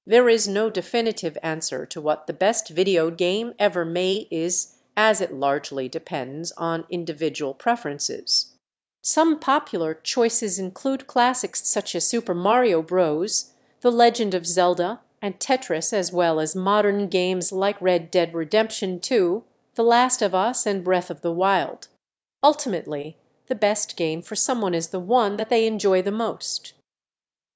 There is no definitive answer to what the best video game ever made is, as it largely depends on individual preferences. Some popular choices include classics such as Super Mario Bros., The Legend of Zelda, and Tetris, as well as modern games like Red Dead Redemption 2, The Last of Us, and Breath of the Wild. Ultimately, the best game for someone is the one that they enjoy the most.